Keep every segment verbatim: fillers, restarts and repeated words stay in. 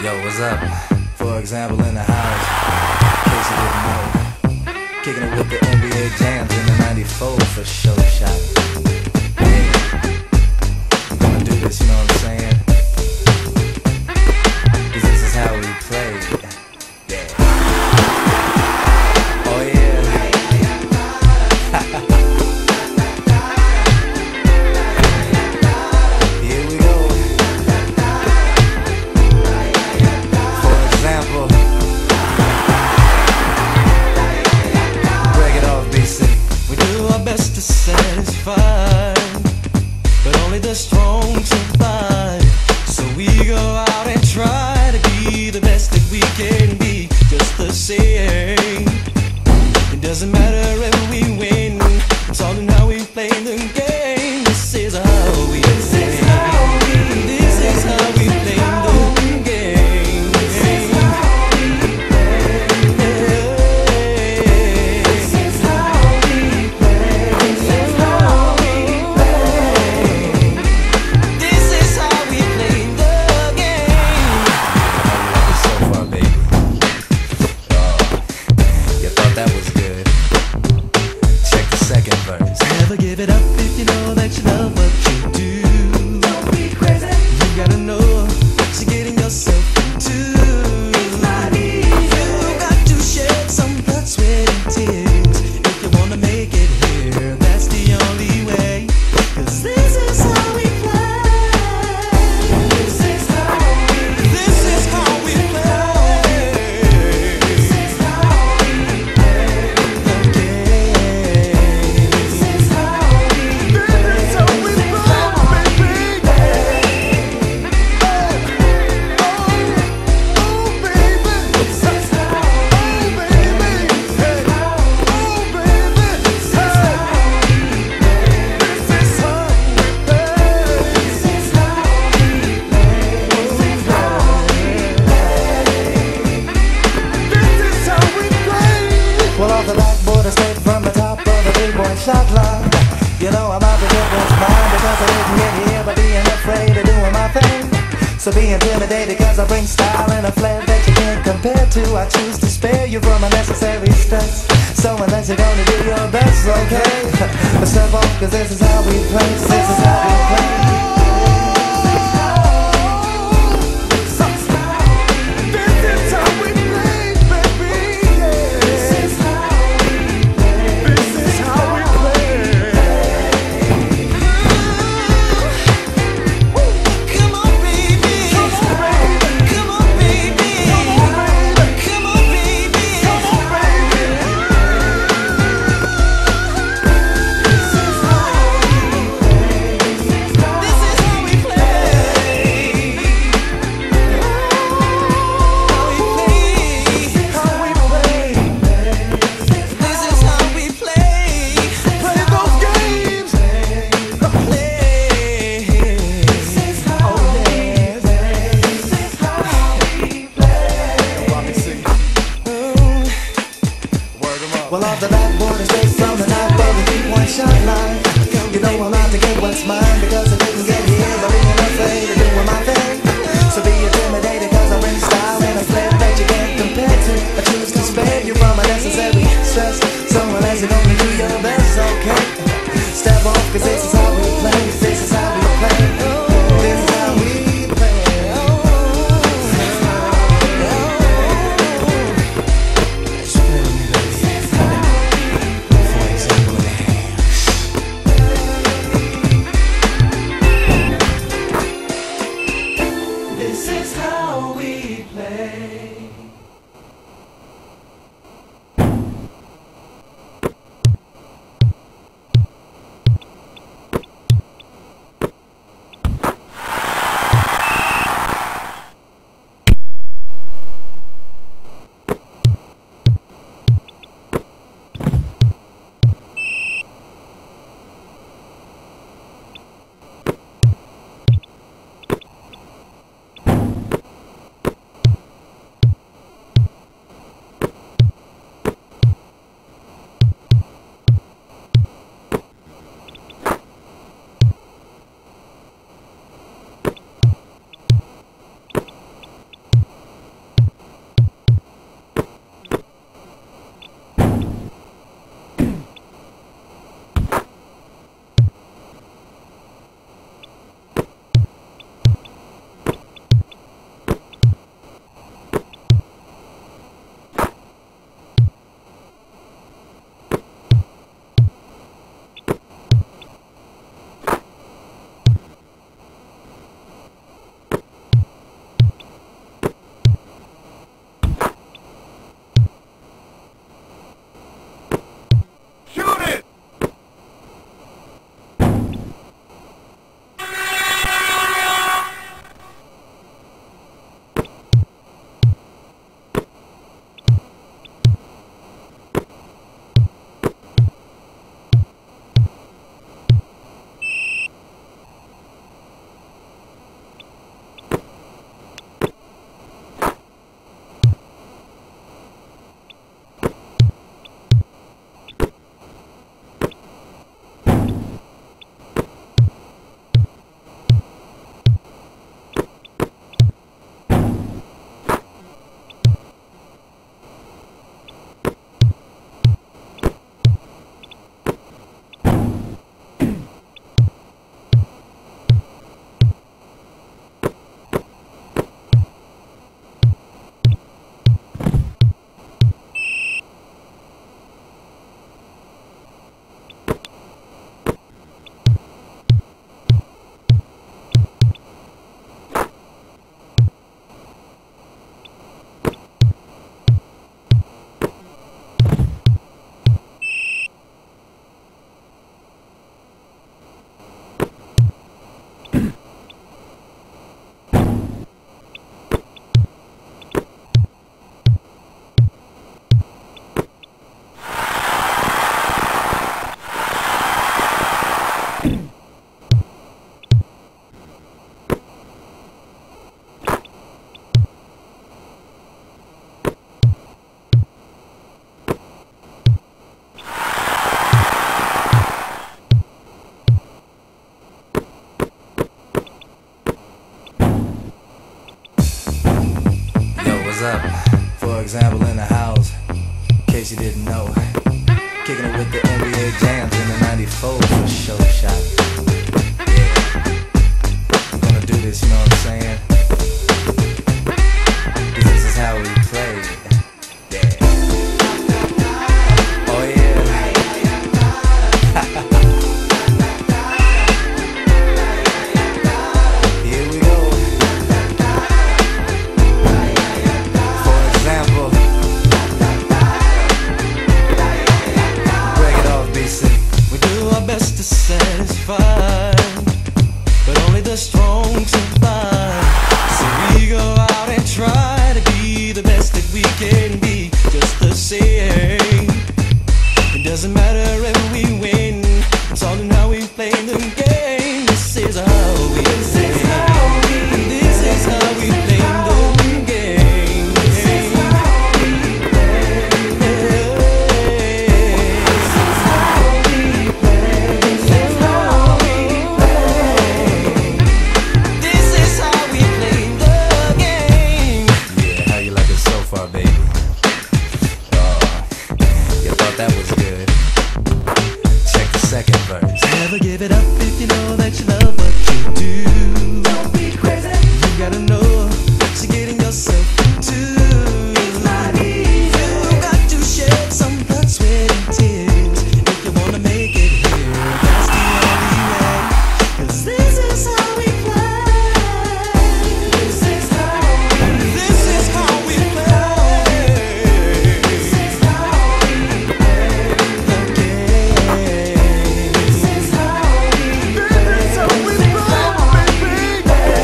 Yo, what's up? For example, in the house, in case you didn't know, kicking it with the N B A jams in the ninety-four for show shot. Hey, I'm gonna do this, you know what I'm saying? Cause this is how we play. Yeah. Oh yeah. Here we go. For example, break it off, B C. We do our best to satisfy, but only the strong survive. So we go out and try to be the best that we can be. Just the same, it doesn't matter if we win, it's all in how we play the game. This is how we play. This is how we play the game. This is how we play. This is how we play. This is how we play. This is how we play the game. How you like it so far, baby? Oh, you thought that was good? Check the second verse. Never give it up if you know that you love what you do. Don't be crazy. You gotta know what you're getting yourself into. It's not easy. You got to shed some blood, sweat, and tears if you wanna make it here. That's the only way. Cause this is how we play. This is how we play. This is how we play. This is how we play the game. This is how we play. This is how we play, baby. Oh, baby. This is how we play. Oh, baby. This is how we play. This is how we play. This is how we play. This is how we play. Well, off the backboard, I straight from the top of the three-point shot line. You know I'm out to get what's mine because I didn't get here by being afraid of doing my thing. So be intimidated cause I bring style and a flair that you can't compare to. I choose to spare you from unnecessary stress. So unless you're gonna do your best, okay, but step off cause this is how we play. This is how we play. Well, off the backboard and straight from the top of the three-point shot line. You know I'm out to get what's mine because I didn't get here by being afraid of doing my thing. So be intimidated cause I bring style and a flair that you can't compare to. I choose to spare you from unnecessary stress. So unless you're gonna do your best, okay, step off cause this is how we play. This is how we play. This is how we play. This is how we play. up? For example, in the house, in case you didn't know, kicking it with the N B A jams in the ninety-four for show shot. Yeah, I'm gonna do this, you know what I'm saying? This is how we play. Yeah. Oh yeah. Here we go. For example, break it off, B C. We do our best to satisfy, but only the strong survive. So we go out and try to be the best that we can be. Just the same, it doesn't matter if we win. It's all in how we play the game. This is how we play. This is how we play. This is how we play the game. This is how we play. This is how we play. This is how we play. This is how we play the game. Yeah, how you like it so far, baby? Oh, you thought that was good? Check the second verse. Never give it up if you know that you love what you do. Don't be crazy. You gotta know what you're getting yourself into. It's not easy. You got to shed some blood, sweat, and tears if you wanna make it here. That's the only way. 'Cause this is how we play. This is how we play. This is how we play. This is how we play the game. This is how we play. This is how we play, baby.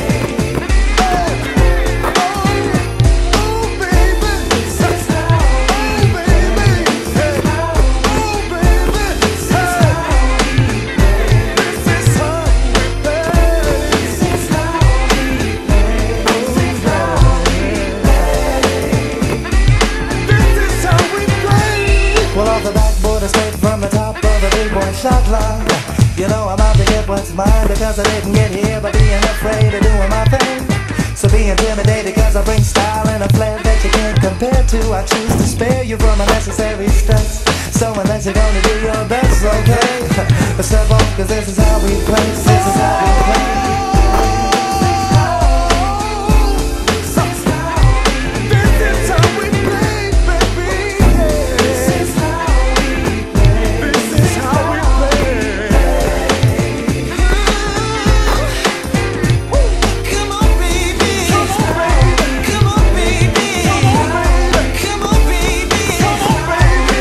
Oh, baby. This is how we play. This is how we play. This is how we play. This is how we play. This is how we play. This is how we play. Well, off the backboard, I straight from the top of the big boy shot line. You know I'm out to get what's mine because I didn't get here by being afraid of doing my thing. So be intimidated because I bring style and a flair that you can't compare to. I choose to spare you from unnecessary stress. So unless you're gonna do your best, okay, but step off 'cause this is how we play. This is how we play. This is how we play, baby. This is how we play. This is how we play. Come on, baby. Come on, baby. Come on, baby. Come on, baby. Come on, baby.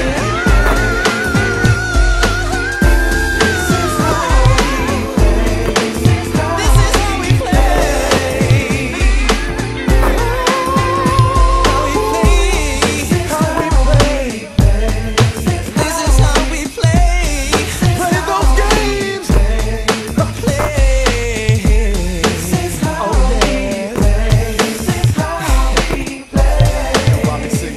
This is how we play. This is how we play. How we play. This is how we play. Play those games. Play. This is how we play. This is how we play.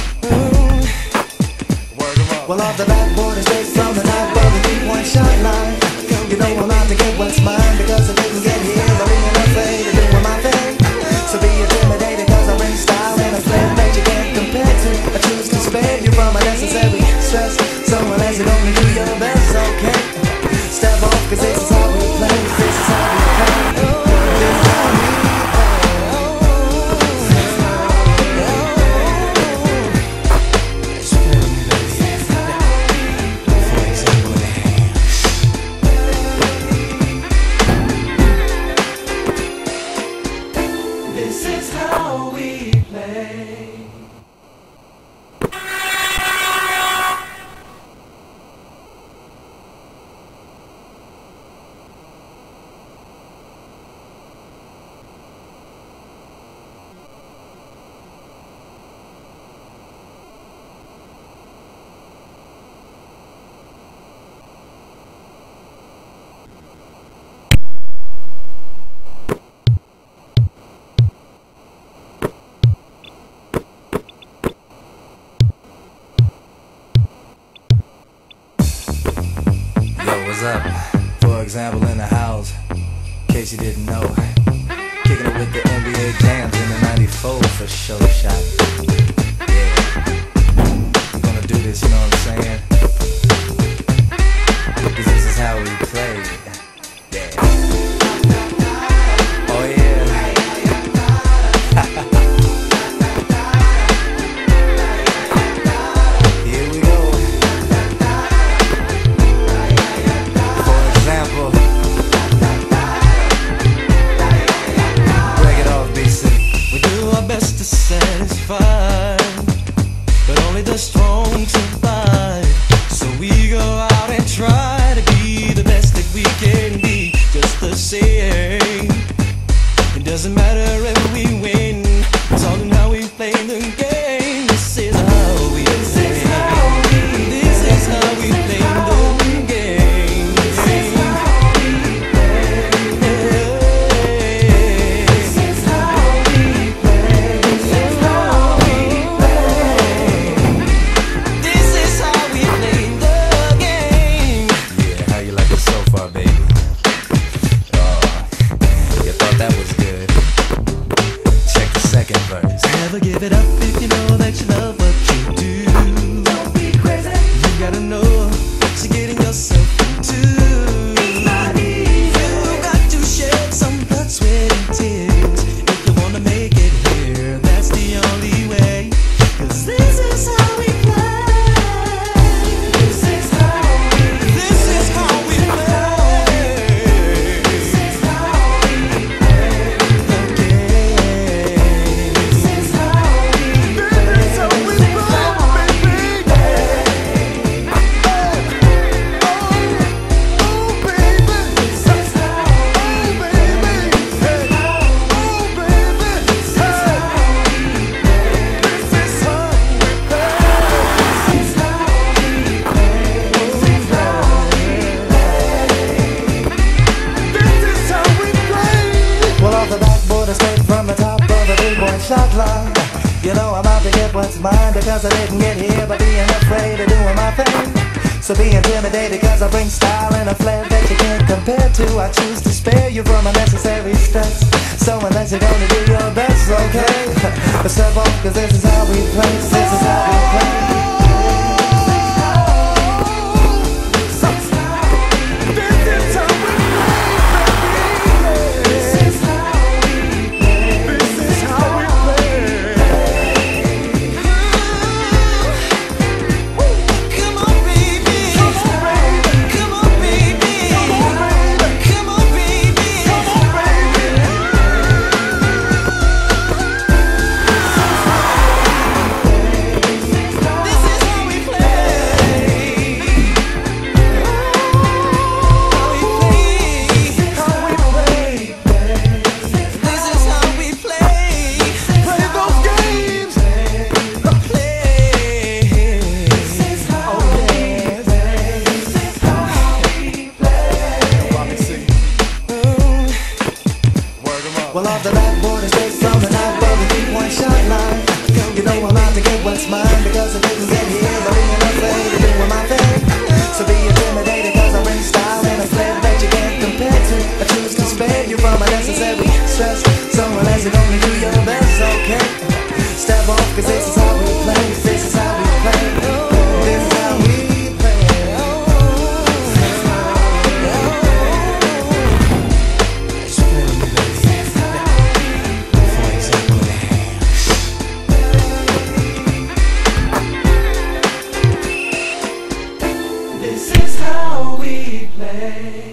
Well, off the backboard and straight from the top of the three-point shot line. You know I'm out to get what's mine because I didn't get here by being afraid of doing my thing. So be intimidated 'cause I bring style and a flair that you can't compare to. I choose to spare you from unnecessary stress. So unless you're gonna do your best, okay, step off 'cause this is how we play. This is how we play. This is how we This is how we play. What's up? For example, in the house, in case you didn't know, kicking kicking it with the N B A jams in the ninety-four for show shot. Yeah, we're gonna do this, you know what I'm saying? Cause this is how we play. Yeah. Oh yeah. Here we go. For example, break it off, B C. We do our best to satisfy, but only the strong survive. So we go out and try to be the best that we can be. Just the same, it doesn't matter if we win. It's all in how we play the game. This is how we play. This is how we play the game. This is how we play. This is how we play. This is how we play. This is how we play the game. Yeah, how you like it so far, baby? Oh, you thought that was good? Check the second verse. Never give it up if you know that you love what you do. Don't be crazy. You gotta know what you're getting yourself into. It's not easy. You got to shed some blood, sweat, and tears if you wanna make it here. That's the only way. Cause this is how we play. This is how we play. This is how we play. This is how we play the game. This is how we play. This is how we play, baby. Oh, baby. This is how we play. Oh, baby. Oh, baby. This is how we play. This is how we play. This is how we play. This is how we play. This is how we play. Well, off the backboard, I straight from the top of the three-point shot line. You know I'm out to get what's mine because I didn't get here by being afraid of doing my thing. So be intimidated because I bring style and a flair that you can't compare to. I choose to spare you from unnecessary stress. So unless you're gonna do your best, okay? But step off cause this is how we play. This is how we play. Well, off the backboard and straight from the top of the three-point shot line. You know I'm out to get what's mine because I didn't get here by being afraid of doing my thing. So be intimidated cause I bring style and a flair that you can't compare to. I choose to spare you from unnecessary stress. So unless you're gonna do your best, okay? Step off cause this is how we play. This is how we play. This is how we play. This is how we play.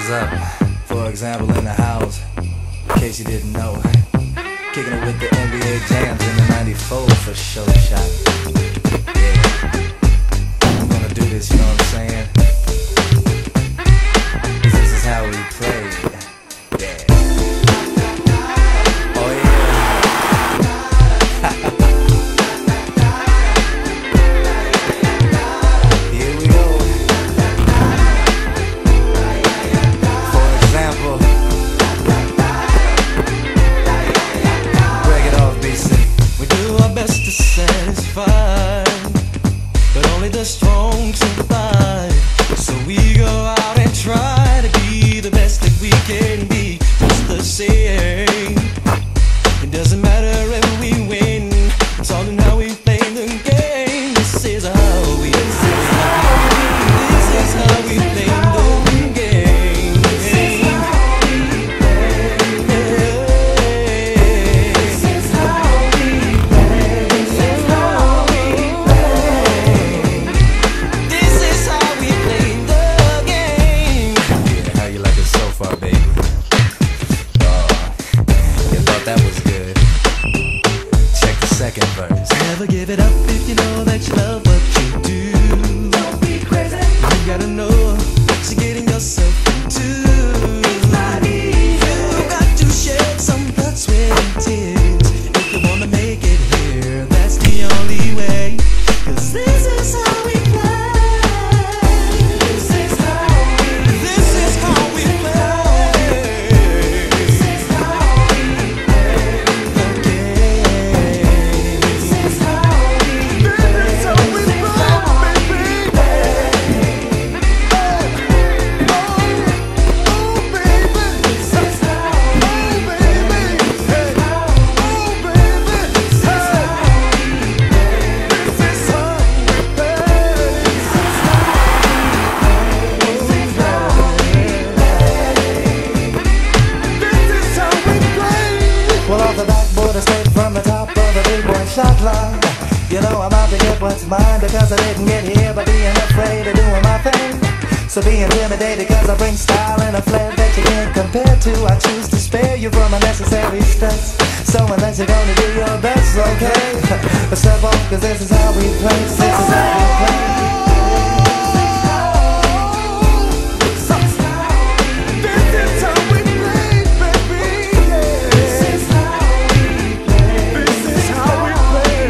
What's up? For example, in the house, in case you didn't know, kicking it with the N B A jams in the ninety-four for show shot. Yeah, I'm gonna do this, you know what I'm saying? This is how we play. Yeah. Oh yeah. Here we go. For example, break it off, B C. We do our best to satisfy, but only the strong survive. So we go out and try to be the best that we can be. Just the same, it doesn't matter if we win. It's all in how we play the game. This is how we This is how we This is how we play the game. This is how we play. This is how we play. This is how we play. This is how we play the game. Yeah, how you like it so far, baby? Oh, you thought that was good? Check the second verse. Never give it up if you know that you love what you do. Don't be crazy. You gotta know what you're getting yourself into. It's not easy. You got to shed some blood, sweat, and tears if you wanna make it here. That's the only way. 'Cause this is how we play. This is how we This is how we play. This is how we play the game. This is how we play. This is how we play, baby. Oh, baby. This is how we play. This is how we play. This is how we play. This is how we play. This is how we play. Well, off the backboard, I straight from the top of the big boy shot line. You know I'm out to get what's mine because I didn't get here by being afraid of doing my thing. So be intimidated because I bring style and a flair that you can't compare to. I choose to spare you from unnecessary stress. So unless you're gonna do your best, okay, step off because this is how we play. This is how we play. This is how we play, baby. This is how we play. This is how we play.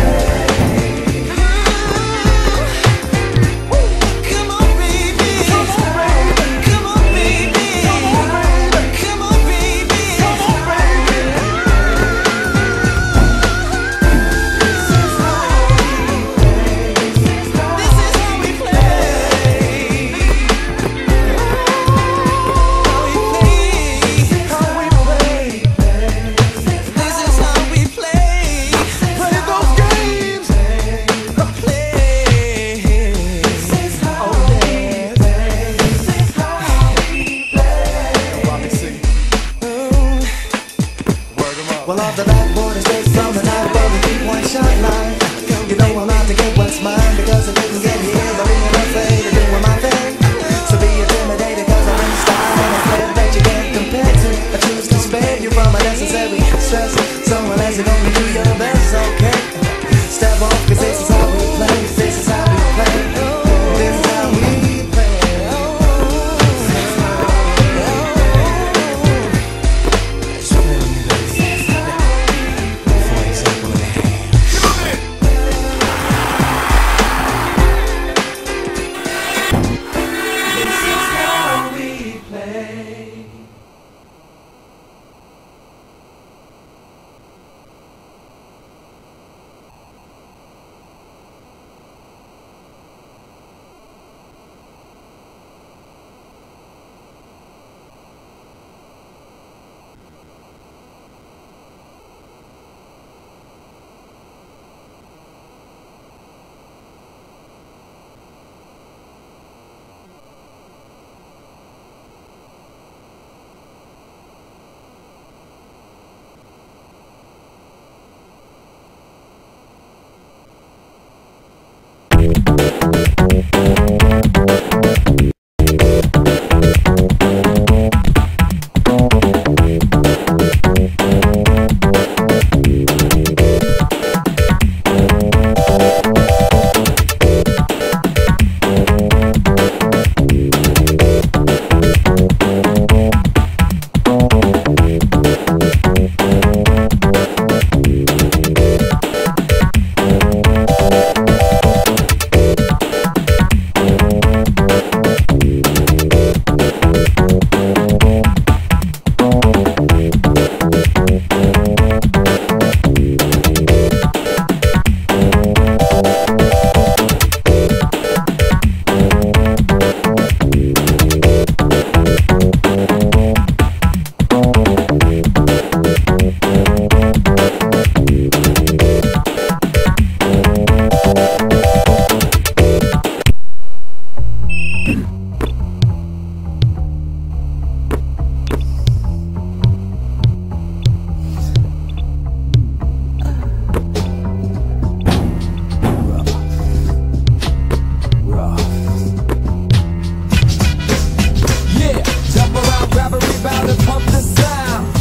Come on, baby. Come on, baby. Come on, baby. Come on, baby. Come on, baby. Come on, baby. This is how we play. This is how we play. How we play. This is how we play. Play those games. Play. This is how we play. This is how we play. Well, off the backboard is straight from the night of the three-point shot line. You know I'm out to get what's mine because I didn't get here by being afraid of doing my thing. So be intimidated because I bring style and a flair that you can't compare to. I choose to spare you from unnecessary stress. So unless you're gonna do your best, okay, step off 'cause this is how we play. This is how we play. This is how we play. Let's play with me, baby. For example, in the hand. This is how we play.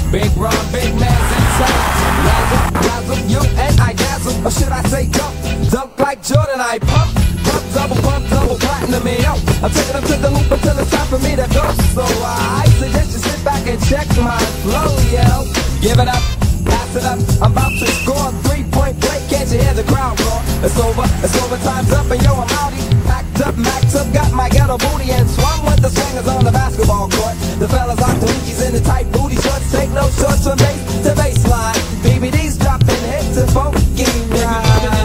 Big Ron, big man's inside. Razzle, razzle, you and I dazzle. Or should I say dunk? Dunk like Jordan, I pump. Pump, double pump, double platinum, me yo. I'm taking them to the loop until it's time for me to go. So I suggest you sit back and check my flow, yo. Give it up, pass it up. I'm about to score three-point play. Can't you hear the crowd roar? It's over, it's over, time's up, and yo, I'm outie. Packed up, maxed up, got my ghetto booty and swung with the swingers on the basketball court. The fellas lock the hookies in the tight booty shorts. Take no shorts from base to baseline. B B D's dropping hits and funky rhymes.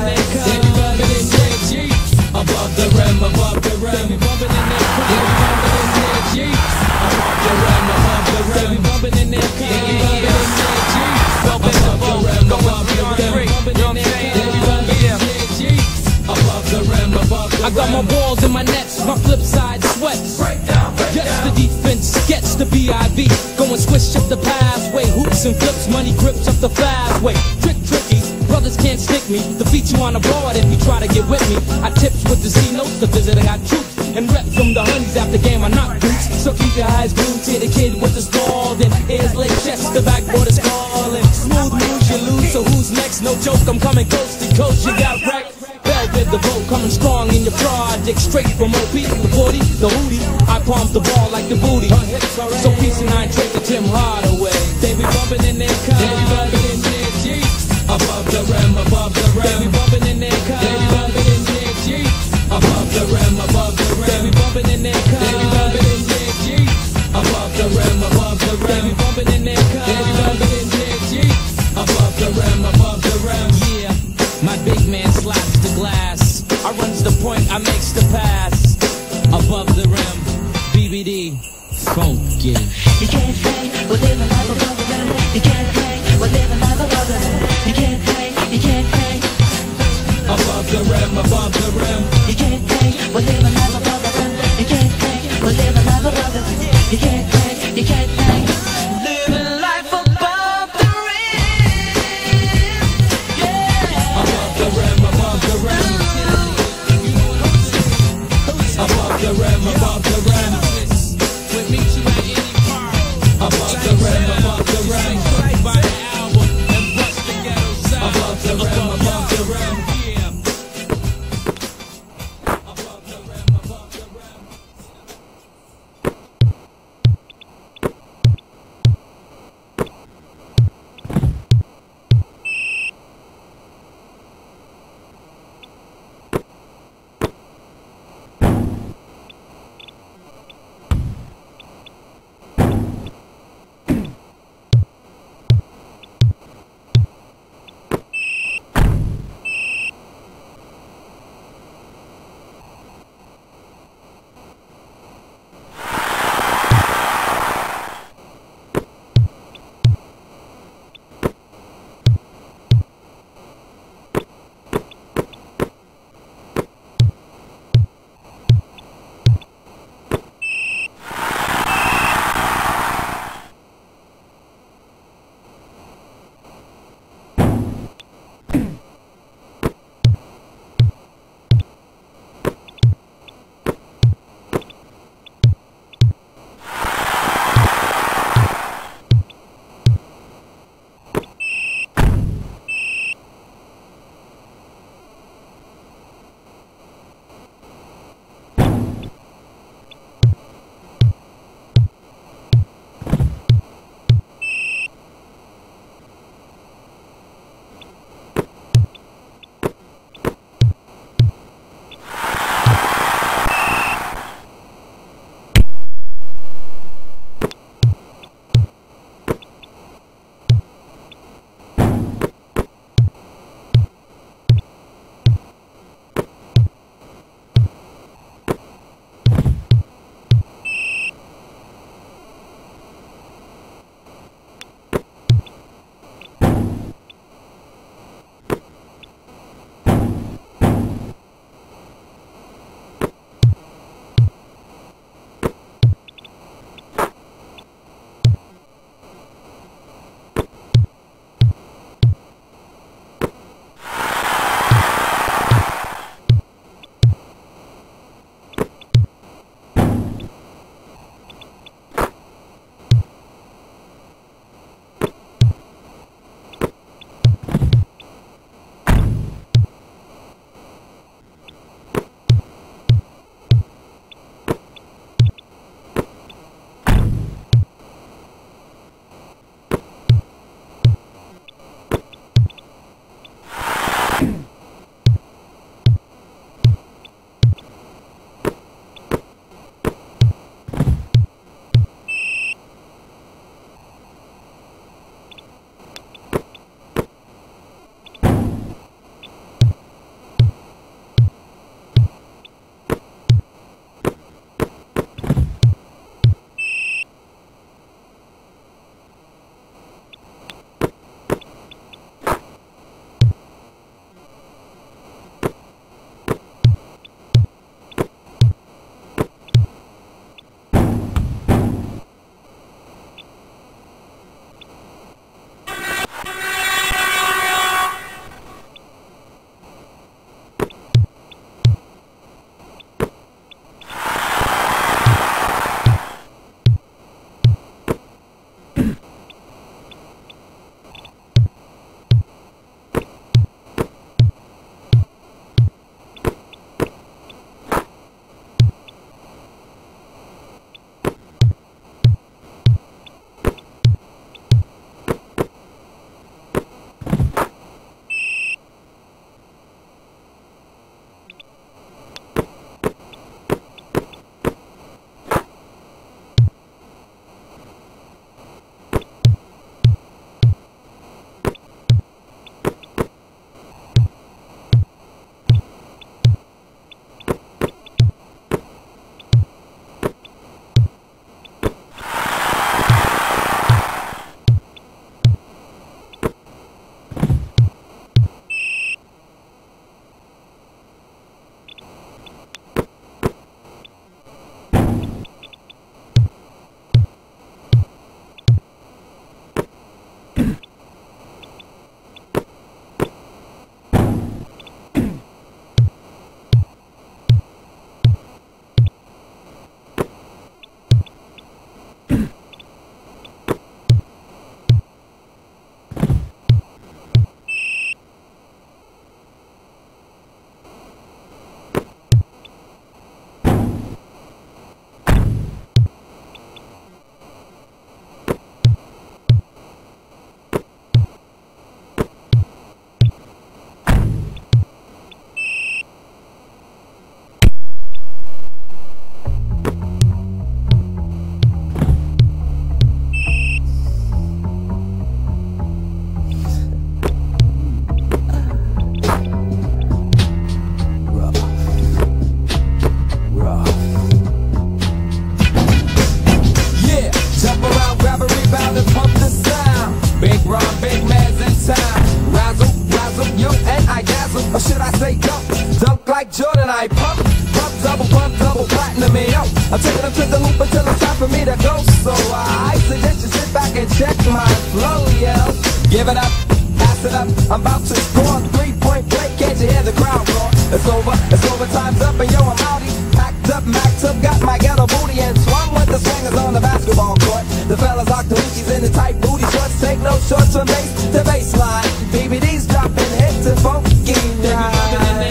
Above the rim, above the rim, bumping in their car. Above the rim, above the rim, bumping in their car. Above the rim, above the rim, bumping in their car. Above the rim, above the rim. I got my balls and my nets, my flip side sweats. Yes, the defense, sketch the B I V. Going swish up the pathway, hoops and flips, money grips up the fast way. Trick, tricky. Brothers can't stick me, defeat you on a board if you try to get with me. I tips with the C notes, the visit I got troops. And rep from the honeys after game I knock boots. So keep your eyes glued to the kid with the stall. Then ears laid chest, the backboard is calling. Smooth moves you lose, so who's next? No joke, I'm coming coast to coast, you got wrecked. Velvet the boat, coming strong in your project. Straight from O P, the forty, the hootie. I palm the ball like the booty. So peace and I trade to Tim Hardaway. They be bumping in their car, they be bumping in their Jeeps. Above the rim, above the rim, they be bumping in their car, they be bumping in their Jeeps. Above the rim, above the rim, they be bumping in their car, they be bumping in their Jeeps. Above the rim, above the rim, they be bumping in their car, they be bumping in their Jeeps. Above the rim, above the rim. Yeah, my big man slaps the glass. I runs the point, I makes the pass. Above the rim, B B D, funky. You can't say we're living life above the rim. You can't say we're living life above the rim. You can't say, you can't say above the rim, above the rim. You can't say we're living life above the rim. You can't say we're living life above the rim. You can't say, you can't say living life above the rim. Yeah. Above the rim, above the rim. Above the rim, above the rim. We'll meet you at any part. Above the rim. Big Ron, big man's in town. Razzle, razzle, yo, and I dazzle. Or should I say dunk? Dunk like Jordan, I pump. Pump, double pump, double platinum, yo. I'm taking them to the loop until it's time for me to go. So I suggest you sit back and check my flow, yo. Give it up, pass it up. I'm about to score three-point play. Can't you hear the crowd roar? It's over, it's over, time's up, and yo, I'm outie. Packed up, maxed up, got my ghetto booty and swung with the swingers on the basketball court. The fellas lock the hoochies in the tight booty shorts. Take no shorts from base to baseline. B B D's dropping hits and funky rhymes.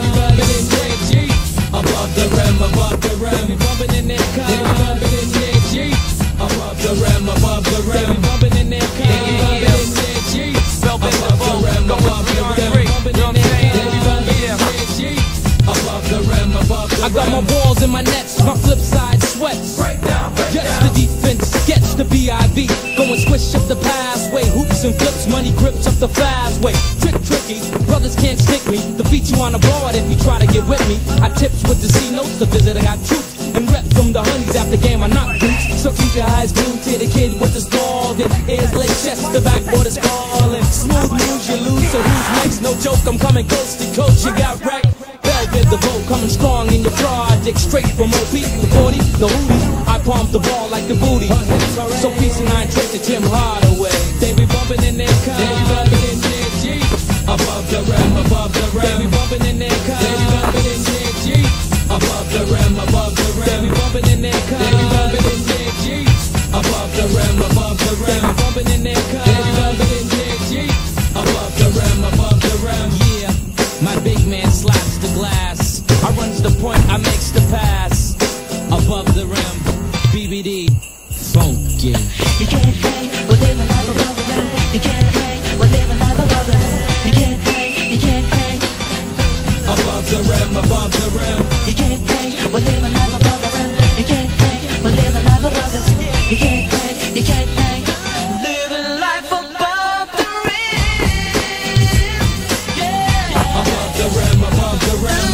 Above the rim, above the rim, bumping in their car. They be bumping in their Jeeps. Above the rim, above the rim, they be bumping in their car. They be bumping in their Jeeps. Above the rim, above the rim, bumping in their car. They be bumping in their Jeeps. Above the rim, above the rim. I got my balls in my nets, my flip side sweats. Break down, break down. Just the defense, sketch the B I B. Go and swish up the passway, hoops and flips, money grips up the fast way. Trick tricky, brothers can't stick me. Defeat you on the board if you try to get with me. I tips with the C notes, the visit I got troops. And rep from the honeys after game I knock boots. So keep your eyes glued to the kid with the scalding. Ears laid chest, the backboard is calling. Smooth moves you lose, so who's next? No joke, I'm coming coast to coast, you got wrecked. Velvet the boat, coming strong in your project. Straight from O P, the forty, the hootie. I pump the ball like the booty. So peace and I trade to Tim Hardaway. They be bumping in their car. They be bumping in their Jeeps. Above the rim, above the rim. They be bumping in their car. They be bumping in their Jeeps. Above the rim, above the rim. They be bumping in their car. They be bumping in their Jeeps. Above the rim, above the rim. They be bumping in their car. They be bumping in their Jeeps. Above the rim, above the rim. Yeah, my big man slaps the glass. I runs the point, I makes the pass. Above the rim, B B D, funky. You can't hang with living life above the rim. You can't hang with living life above the rim. You can't hang, you can't hang above the rim, above the rim. You can't hang with living life above the rim. You can't hang with living life above the rim. You can't hang, you can't hang living life above the rim. Yeah. Above the rim, above the rim.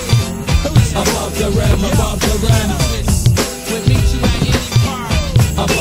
Above the rim, above the rim. Above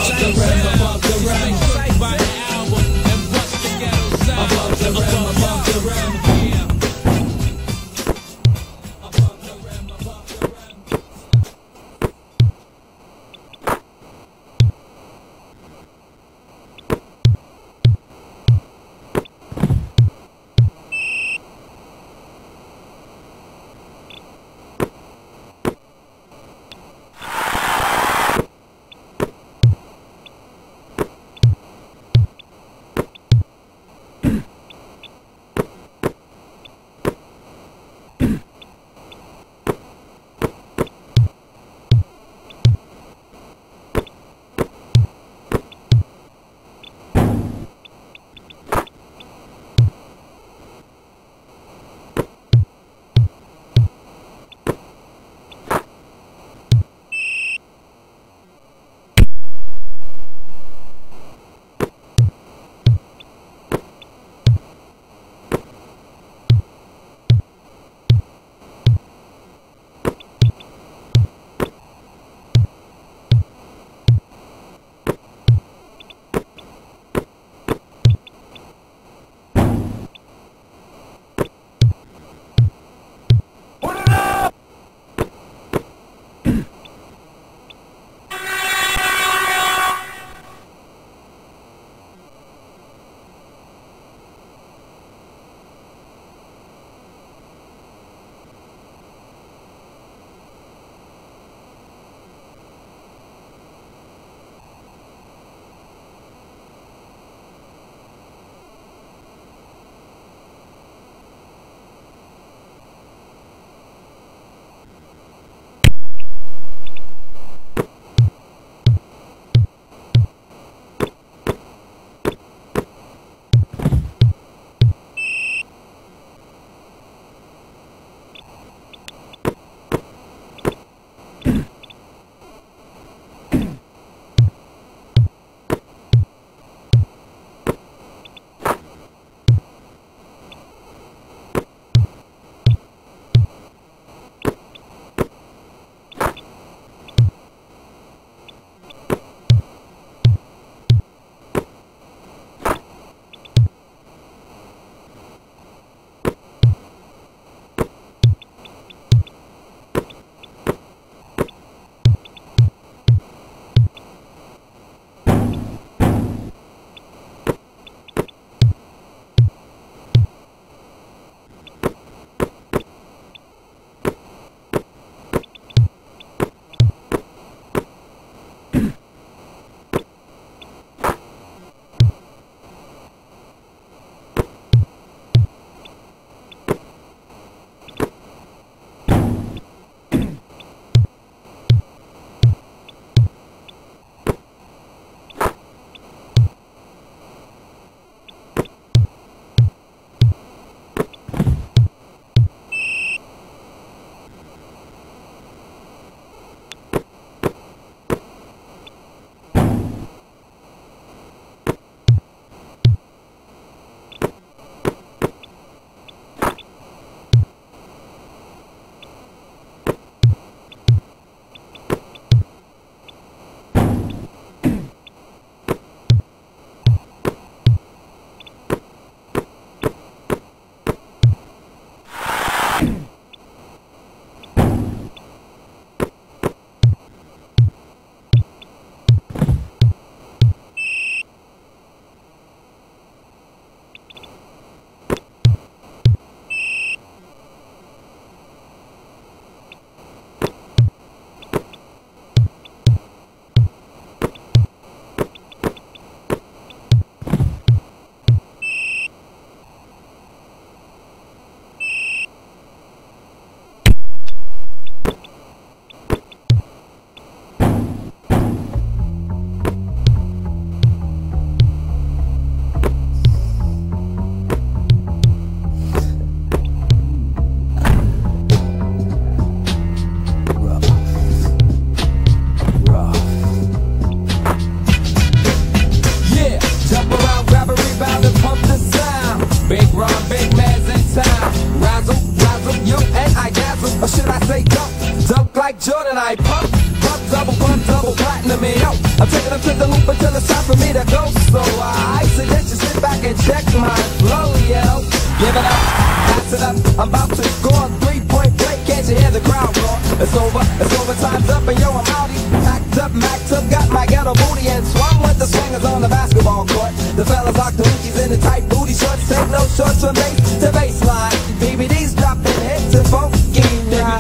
to go, so I suggest you sit back and check my flow, yo. Give it up, pass it up, I'm about to score three-point play, can't you hear the crowd roar? It's over, it's over, time's up, and yo, I'm outie. Packed up, maxed up, got my ghetto booty, and swung with the swingers on the basketball court. The fellas lock the hoochies in the tight booty shorts, take no shorts from base to baseline. B B D's dropping hits and funky rhymes.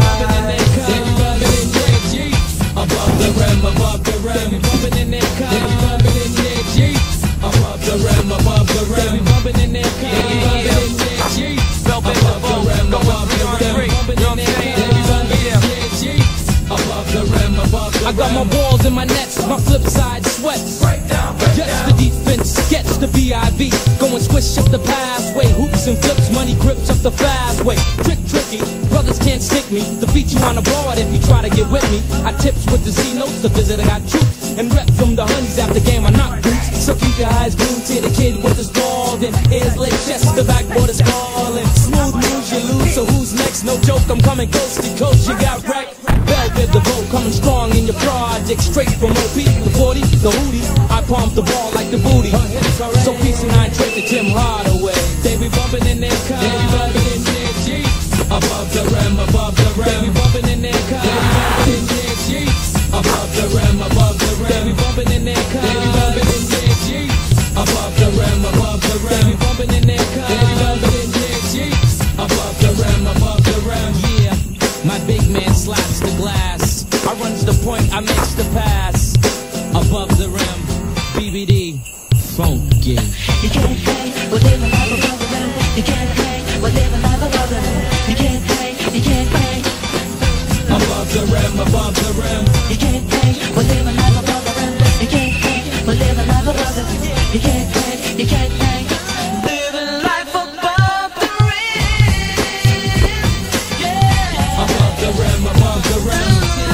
Above the rim, above the rim, bumping in their car. They be bumping in their Jeeps. Above the rim, above the rim, they be bumping in their car. They be bumping in their Jeeps. Above the rim, above the rim, bumping in their car. They be bumping in their Jeeps. Above the rim, above the rim. I got my balls in my nets, my flip side sweats. Break down, break down. Just the defense, sketch the V I V. Go and squish up the passway, hoops and flips, money grips up the fast way. Trick, tricky, brothers can't stick me. Defeat you on the board if you try to get with me. I tips with the C notes, the visit I got troops. And rep from the honeys after game I knock boots. So keep your eyes glued to the kid with his ball. Then ears lit, chest, the backboard is falling. Smooth moves you lose, so who's next? No joke, I'm coming coast to coast, you got wrecked. Velvet the vote, coming strong in your project. Straight from O P, the forty, the hoodies. I pump the ball like the booty. So peace and I trade to Tim Hardaway. They be bumping in their car, they be bumping in their Jeeps. Above the rim, above the rim, they be bumping in their car, they be bumping in their Jeeps. Above the rim, above the rim, they be bumping in their car, they be bumping in their Jeeps. Above the rim, above the rim, they be bumping in their car, they be bumping in their Jeeps. Above the rim, above the rim. Yeah, my big man slaps the glass. I runs the point, I makes the pass. Above the rim, B B D, funky. You can't hang, we're living life above the rim. You can't hang, we're living life above the rim. You can't hang, you can't hang. Above the rim, above the rim. You can't hang, we're living life above the rim. You can't hang, we're living life above the rim. You can't hang, you can't hang. Living life above the rim. Yeah. Above the rim, above the rim.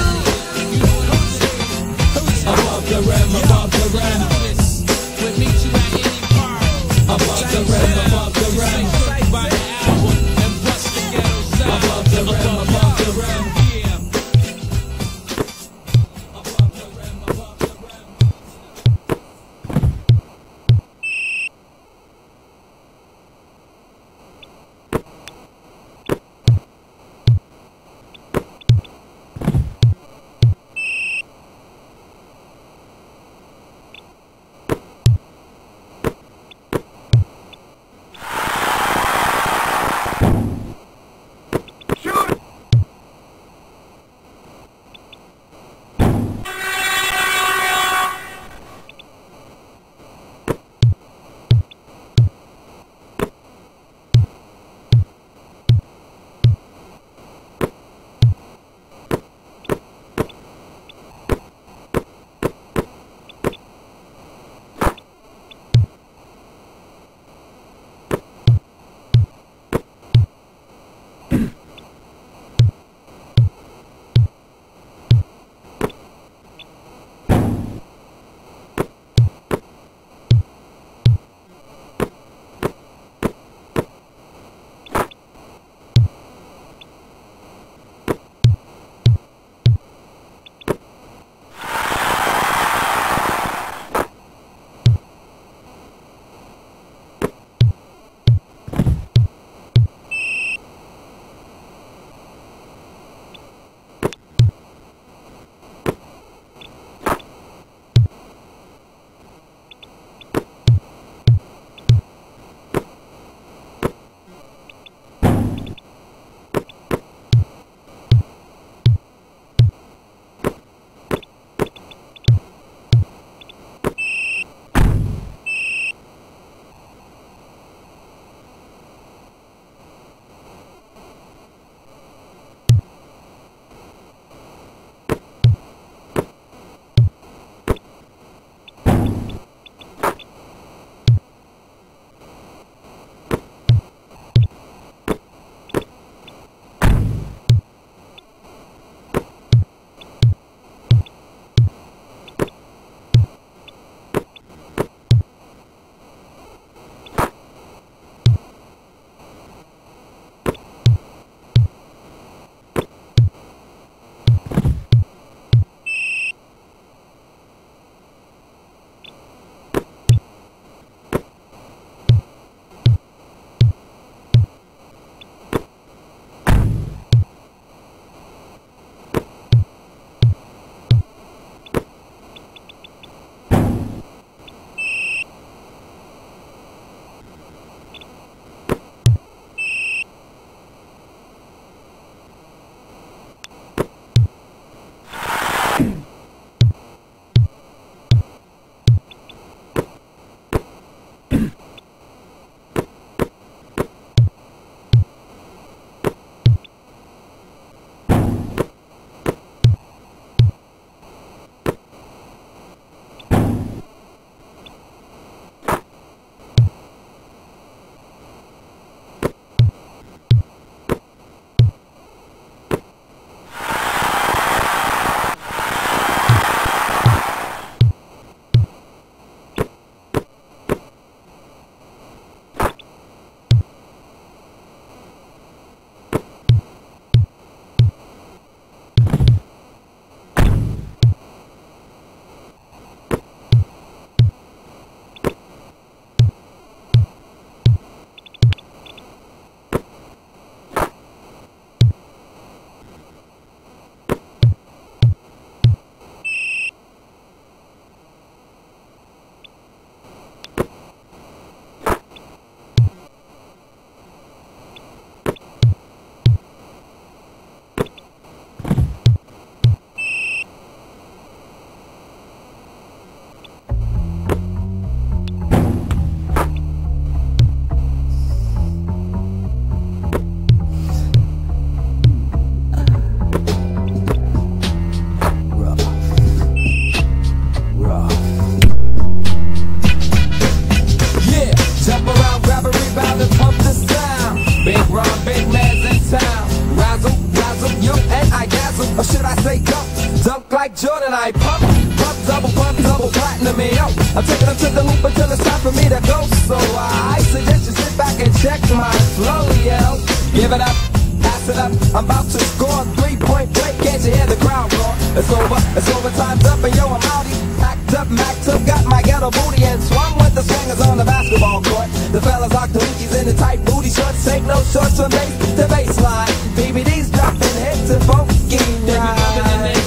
Above the rim, above the rim. We'll meet you at any part. Above the rim, above the rim. By the album and bust the ghetto sound. Above the rim, above the rim. Yeah. like Jordan, I pump, pump, double pump, double platinum, and yo, I'm taking them to the loop until it's time for me to go. So I suggest you sit back and check my flow, yo. Give it up, pass it up, I'm about to score a three-point play. Can't you hear the crowd roar? It's over, it's over, time's up, and yo, I'm outie. Packed up, macked up, got my ghetto booty and swung with the swingers on the basketball court. The fellas lock the hookies in the tight booty shorts, take no shorts from base to baseline. B B D's dropping hits and funky rhymes.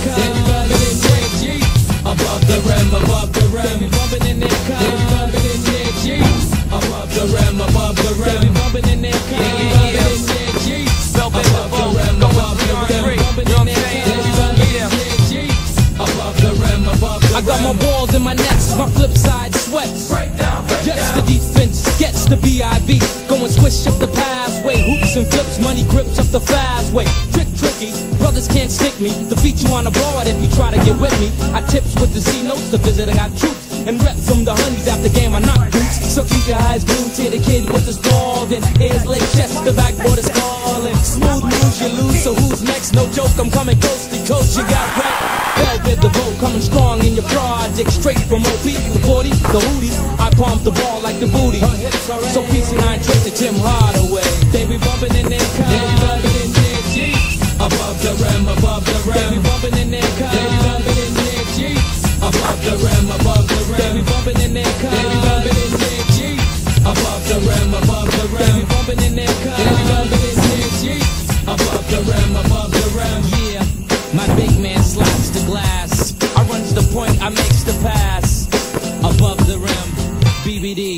Above the rim, above the rim, they be bumping in their car. They be bumping in their Jeeps. Above the rim, above the rim, they be bumping in their car. They be bumping in their Jeeps. Above the rim, above the rim, they be bumping in their car. They be bumping in their Jeeps. Above the rim, above the rim. I got my balls in my nets, my flip side sweats. Break down, break down. Gets the defense, gets the B I V. Going swish up the pathway, hoops and flips, money grips up the fast way. Trick tricky, brothers can't stick me. Defeat you on the board if you try to get with me. I tips with the C notes, the visit I got troops. And reps from the honeys after game I knock boots. So keep your eyes glued to the kid with the ball. Then ears like chest, the backboard is calling. Smooth moves you lose, so who's next? No joke, I'm coming coast to coast, you got right. Velvet the vote, coming strong in your project. Straight from O P, the forty, the hooties. I pump the ball like the booty. So P C nine trick to Tim Hardaway. They be bumping in their car. They be bumping in their Jeeps. Above the rim, above the rim. They be bumping in their car. They be bumping in their Jeeps. Above the rim, above the rim. They be bumping in their car. They be bumping in their Jeeps. Above the rim, above the rim. They be bumping in their car. They be bumping in their Jeeps. Above the rim, above the rim. Yeah, my big man slaps the glass. I runs the point, I makes the pass. Above the rim, B B D.